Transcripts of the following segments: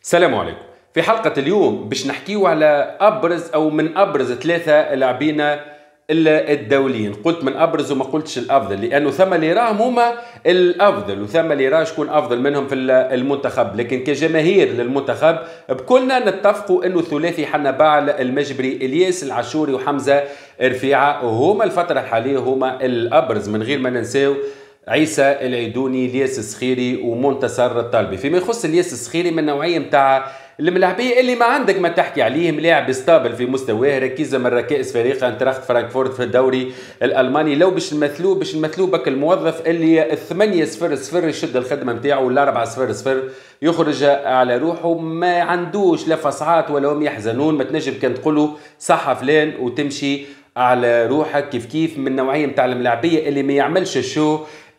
السلام عليكم. في حلقة اليوم باش نحكيو على أبرز أو من أبرز ثلاثة لاعبين الدوليين. قلت من أبرز وما قلتش الأفضل، لأنه ثم اللي راهم هما الأفضل وثم اللي راه شكون أفضل منهم في المنتخب، لكن كجماهير للمنتخب بكلنا نتفقوا أنه ثلاثي حنبال المجبري إلياس العاشوري وحمزة رفيعة هما الفترة الحالية هما الأبرز، من غير ما ننساو عيسى العيدوني، الياس الصخيري ومنتصر الطالبي. فيما يخص الياس الصخيري من النوعيه نتاع الملاعبيه اللي ما عندك ما تحكي عليهم، لاعب ستابل في مستواه، ركيزه من ركائز فريق انتراخت فرانكفورت في الدوري الالماني. لو باش نمثلوه بك الموظف اللي 8-0 يشد الخدمه نتاعو ولا 4-0 يخرج على روحه، ما عندوش لا فصعات ولا هم يحزنون. ما تنجم كان تقولوا صح فلان وتمشي على روحك كيف من النوعيه نتاع الملاعبيه اللي ما يعملش الشو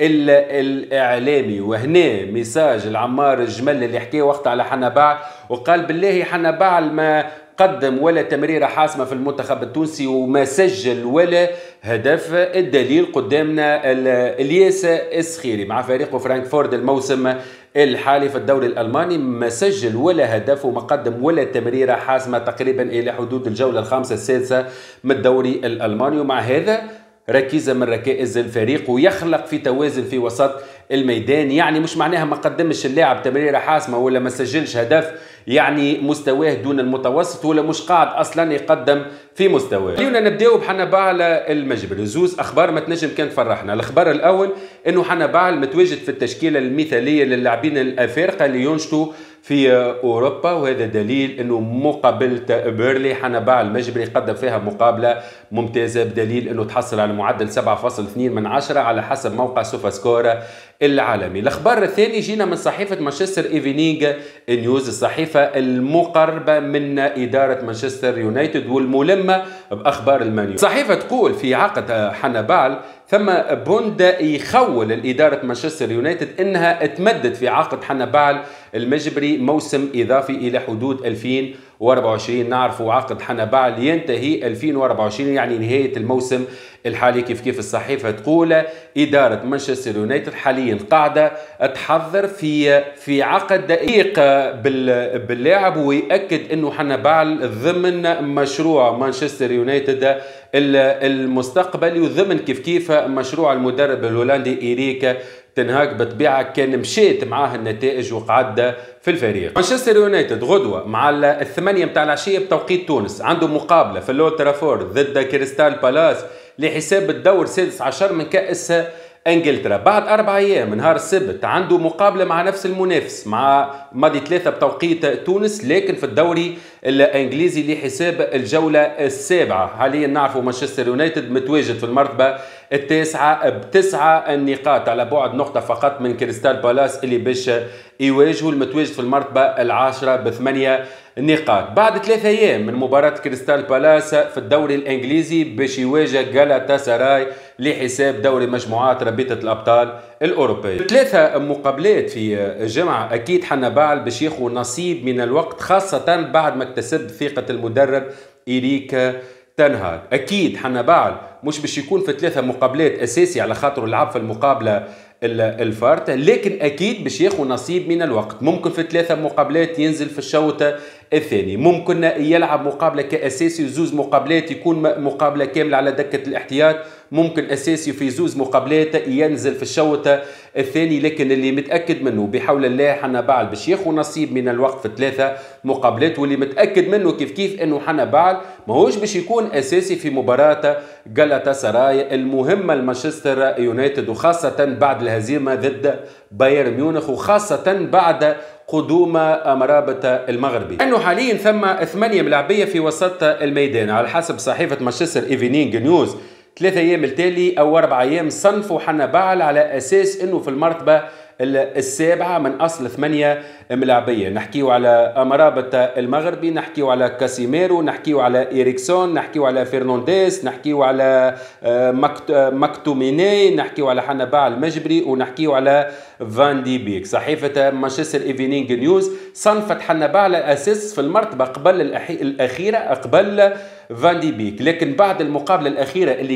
الاعلامي. وهنا ميساج العمار الجمل اللي حكيه وقت على حنبال وقال بالله حنبال ما قدم ولا تمريره حاسمه في المنتخب التونسي وما سجل ولا هدف. الدليل قدامنا الياس الصخيري مع فريقه فرانكفورت الموسم الحالي في الدوري الألماني ما سجل ولا هدف وما قدم ولا تمريرة حاسمة تقريبا إلى حدود الجولة الخامسة السادسة من الدوري الألماني. ومع هذا ركيزة من ركائز الفريق ويخلق في توازن في وسط الميدان. يعني مش معناها ما قدمش اللاعب تمريرة حاسمة ولا ما سجلش هدف يعني مستواه دون المتوسط ولا مش قاعد أصلا يقدم في مستواه. خلينا نبداو بحنبال المجبري. زوز أخبار ما تنجم كان تفرحنا. الأخبار الأول إنه حنبال متواجد في التشكيلة المثالية للاعبين الأفارقة اللي ينشطوا في أوروبا، وهذا دليل أنه مقابلة بيرلي حنبال المجبري قدم فيها مقابلة ممتازة، بدليل أنه تحصل على معدل 7.2 على حسب موقع سوفا سكور العالمي. الأخبار الثاني جينا من صحيفة مانشستر إيفينينغ نيوز، الصحيفة المقربة من إدارة مانشستر يونايتد والملمة بأخبار المانيو. الصحيفة تقول في عقد حنبال ثم بوند يخول الإدارة مانشستر يونايتد إنها تمدد في عقد حنبال المجبري موسم إضافي إلى حدود 2024. نعرفوا عقد حنبال ينتهي 2024 يعني نهاية الموسم الحالي. كيف الصحيفة تقول إدارة مانشستر يونايتد حاليا قاعدة تحضر في عقد دقيق باللاعب، ويأكد أنه حنبال ضمن مشروع مانشستر يونايتد المستقبلي وضمن كيف مشروع المدرب الهولندي إيريك تنهاك. بطبيعة كان مشيت معاه النتائج وقعد في الفريق. مانشستر يونايتد غدوة مع 8 متاع العشية بتوقيت تونس عنده مقابلة في الأولد ترافورد ضد كريستال بالاس لحساب الدور 16 من كأس انجلترا. بعد 4 ايام نهار السبت عنده مقابله مع نفس المنافس مع ماضي 3 بتوقيت تونس، لكن في الدوري الانجليزي لحساب الجوله السابعه. حاليا نعرفوا مانشستر يونايتد متواجد في المرتبه التاسعه ب9 نقاط على بعد نقطه فقط من كريستال بالاس اللي باش يواجهوا المتواجد في المرتبه العاشره ب8 نقاط. بعد 3 ايام من مباراه كريستال بالاس في الدوري الانجليزي باش يواجه غالاتا سراي لحساب دوري مجموعات رابطه الابطال الاوروبيه. 3 مقابلات في الجمعه اكيد حنبال باش ياخذ نصيب من الوقت، خاصه بعد ما اكتسب ثقه المدرب إيريك تنهاج. اكيد حنبال مش باش يكون في 3 مقابلات اساسي على خاطر لعب في المقابله الفارت، لكن اكيد باش ياخذ نصيب من الوقت. ممكن في 3 مقابلات ينزل في الشوط الثاني، ممكن يلعب مقابله كاساسي وزوز مقابلات يكون مقابله كامله على دكه الاحتياط، ممكن اساسي في زوز مقابلات ينزل في الشوط الثاني. لكن اللي متاكد منه بحول الله حنبال باش ياخذ نصيب من الوقت في 3 مقابلات، واللي متاكد منه كيف انه حنبال ماهوش باش يكون اساسي في مباراه غالاتا سراي المهمه لمانشستر يونايتد، وخاصه بعد الهزيمه ضد بايرن ميونخ وخاصه بعد قدوم أمرابة المغربي. لأنه حاليا ثم 8 ملاعبية في وسط الميدان على حسب صحيفة مانشستر إيفينينغ نيوز. 3 أيام التالي أو 4 أيام صنفوا حنبال على أساس أنه في المرتبة السابعة من أصل 8 ملاعبية. نحكيو على أمرابة المغربي، نحكيو على كاسيميرو، نحكيو على إريكسون، نحكيو على فرنانديز، نحكيو على مكتوميني، نحكيو على حنبال المجبري، ونحكيو على فان دي بيك. صحيفة مانشستر إيفينينغ نيوز صنفت حنبال على أساس في المرتبة قبل الأخيرة قبل فان دي بيك، لكن بعد المقابلة الأخيرة اللي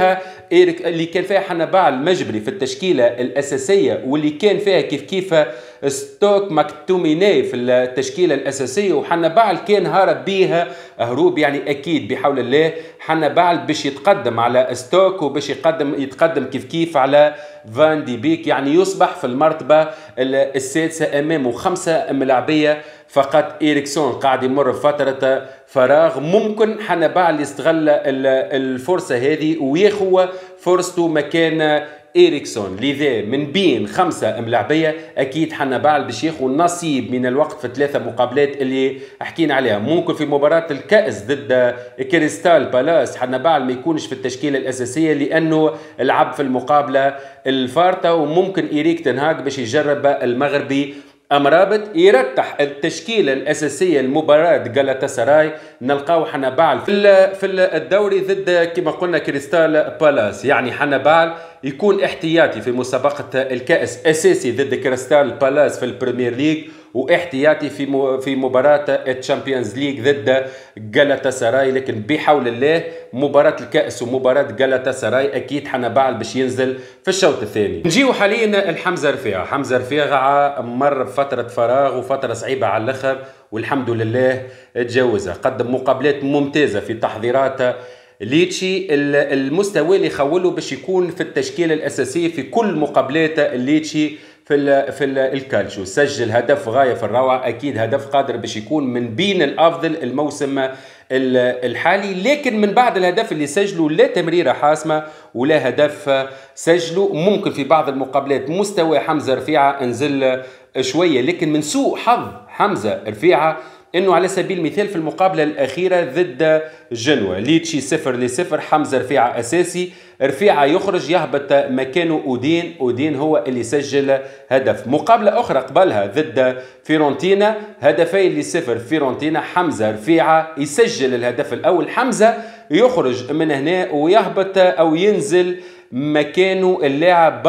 كان فيها حنبال المجبري في التشكيلة الأساسية واللي كان فيها كيف ستوك ماكتوميني في التشكيله الاساسيه، وحنبعل كان هرب بيها هروب يعني اكيد بحول الله. حنبعل باش يتقدم على ستوك وباش يتقدم كيف على فان دي بيك، يعني يصبح في المرتبه السادسه امامه 5 ملاعبيه فقط. إريكسون قاعد يمر بفترة فراغ، ممكن حنبعل يستغل الفرصة هذه وياخو فرصته مكان إريكسون. لذا من بين 5 ملاعبية أكيد حنبعل باش ياخو نصيب من الوقت في 3 مقابلات اللي حكينا عليها. ممكن في مباراة الكأس ضد كريستال بالاس حنبعل ما يكونش في التشكيلة الأساسية لأنه لعب في المقابلة الفارطة، وممكن إيريك تنهاج باش يجرب المغربي أمرابط يرتح التشكيلة الأساسية لمباراة جالاتاساراي. نلقاو حنبعل في الدوري ضد كما قلنا كريستال بالاس، يعني حنبعل يكون احتياطي في مسابقة الكأس، أساسي ضد كريستال بالاس في البريمير ليج، واحتياطي في مباراة الشامبيونز ليج ضد جالاتاساراي. لكن بحول الله مباراة الكأس ومباراة جالاتاساراي أكيد حنبعل باش ينزل في الشوط الثاني. نجيو حاليا الحمزة رفيعة. حمزة رفيعة مر بفترة فراغ وفترة صعيبة على الآخر، والحمد لله تجاوزها. قدم مقابلات ممتازة في تحضيرات ليتشي، المستوى اللي يخوله باش يكون في التشكيلة الأساسية في كل مقابلات ليتشي في الكالتشو. سجل هدف غاية في الروعة، أكيد هدف قادر باش يكون من بين الأفضل الموسم الحالي. لكن من بعد الهدف اللي سجله لا تمريرة حاسمة ولا هدف سجله. ممكن في بعض المقابلات مستوى حمزة رفيعة انزل شوية، لكن من سوء حظ حمزة رفيعة انه على سبيل المثال في المقابله الاخيره ضد جنوة ليتشي 0-0 حمزه رفيعه اساسي، رفيعه يخرج يهبط مكانه اودين هو اللي سجل هدف. مقابله اخرى قبلها ضد فيرونتينا هدفين ل0 فيرونتينا، حمزه رفيعه يسجل الهدف الاول، حمزه يخرج من هنا ويهبط او ينزل مكانه اللاعب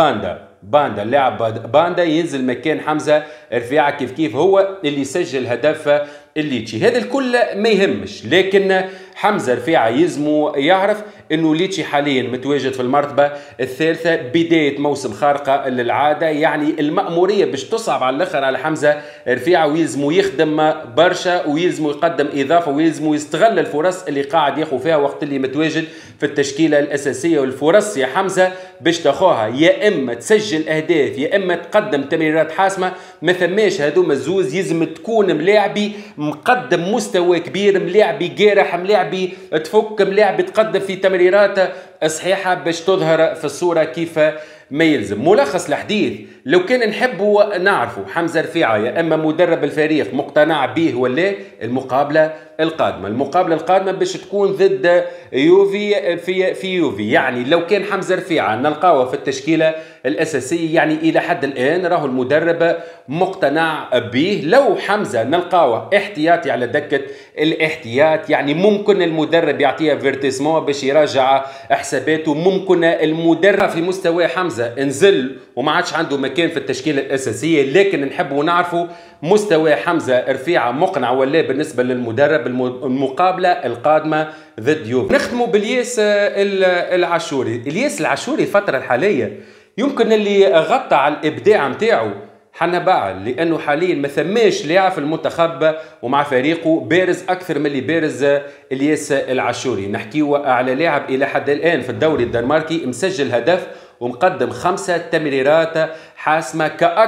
باندا ينزل مكان حمزه رفيعه كيف هو اللي سجل هدف الليتشي. هذا الكل ما يهمش، لكن حمزه رفيعه يلزمو يعرف انه ليتشي حاليا متواجد في المرتبه الثالثه، بدايه موسم خارقه للعاده، يعني المأموريه باش تصعب على الاخر على حمزه رفيعه، ويلزمو يخدم برشا ويلزمو يقدم اضافه ويلزمو يستغل الفرص اللي قاعد ياخذ فيها وقت اللي متواجد في التشكيله الاساسيه. والفرص يا حمزه باش تاخوها يا اما تسجل اهداف يا اما تقدم تمريرات حاسمه، ما ثماش هذوما الزوز. يلزم تكون ملاعبي مقدم مستوى كبير، ملاعبي قارح، ملاعبي تفك، ملاعبي تقدم في تمريرات صحيحه باش تظهر في الصوره كيف ما يلزم. ملخص الحديث، لو كان نحبوا نعرفوا حمزه رفيعه يا اما مدرب الفريق مقتنع به ولا المقابله القادمه باش تكون ضد يوفي في يوفي. يعني لو كان حمزه رفيعه نلقاوه في التشكيله الاساسيه، يعني الى حد الان راهو المدرب مقتنع به. لو حمزه نلقاوه احتياطي على دكه الاحتياط، يعني ممكن المدرب يعطيه فيرتيسمون باش يراجع حساباته، ممكن المدرب في مستوى حمزه انزل وما عادش عنده مكان في التشكيله الاساسيه. لكن نحبوا نعرفوا مستوى حمزه رفيعه مقنع ولا بالنسبه للمدرب المقابله القادمه ضد يوفي. نختموا بالياس العاشوري. الياس العاشوري الفتره الحاليه يمكن اللي غطى على الابداع نتاعو حنبعل، لانه حاليا ما ثماش لاعب في المنتخب ومع فريقه بارز اكثر من اللي بارز الياس العاشوري. نحكيو على لاعب الى حد الان في الدوري الدنماركي مسجل هدف ومقدم 5 تمريرات حاسمة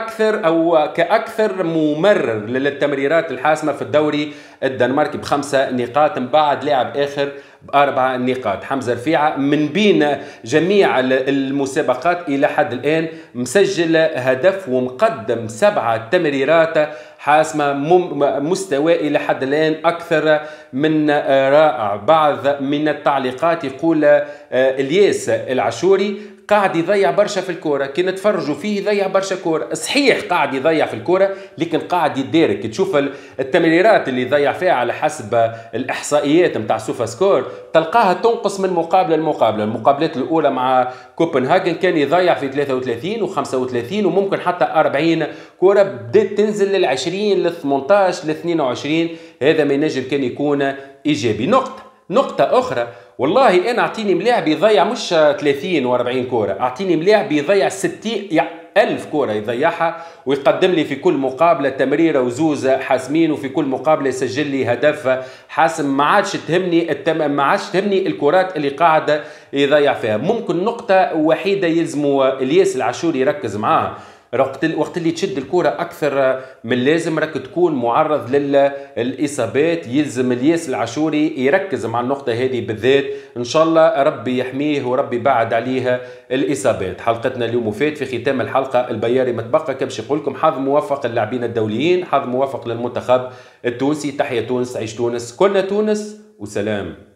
كأكثر ممرر للتمريرات الحاسمة في الدوري الدنماركي ب5 نقاط من بعد لاعب آخر ب4 نقاط. حمزة رفيعة من بين جميع المسابقات إلى حد الآن مسجل هدف ومقدم 7 تمريرات حاسمة، مستوى إلى حد الآن أكثر من رائع. بعض من التعليقات يقول الياس العاشوري قاعد يضيع برشا في الكرة، كي نتفرجوا فيه يضيع برشا كرة. صحيح قاعد يضيع في الكرة، لكن قاعد يدارك. تشوف التمريرات اللي يضيع فيها على حسب الإحصائيات متاع سوفا سكور تلقاها تنقص من مقابلة لمقابلة. المقابلات الأولى مع كوبنهاجن كان يضيع في 33 و35 وممكن حتى 40 كرة، بدأت تنزل لل20 لل18 لل22. هذا ما ينجم كان يكون إيجابي. نقطة أخرى، والله أنا أعطيني ملاعب يضيع مش 30 و40 كرة، أعطيني ملاعب يضيع 60 1000 كرة يضيعها، ويقدم لي في كل مقابلة تمريرة وزوز حاسمين، وفي كل مقابلة يسجل لي هدف حاسم. ما عادش تهمني الكرات اللي قاعدة يضيع فيها. ممكن نقطة وحيدة يلزموا الياس العاشوري يركز معاها، وقت اللي تشد الكرة أكثر من لازم راك تكون معرض للإصابات. يلزم الياس العاشوري يركز مع النقطة هذه بالذات. إن شاء الله ربي يحميه وربي بعد عليها الإصابات. حلقتنا اليوم وفات. في ختام الحلقة البياري متبقى كمش يقول لكم حظ موفق للاعبين الدوليين، حظ موفق للمنتخب التونسي. تحية تونس، عيش تونس، كلنا تونس، وسلام.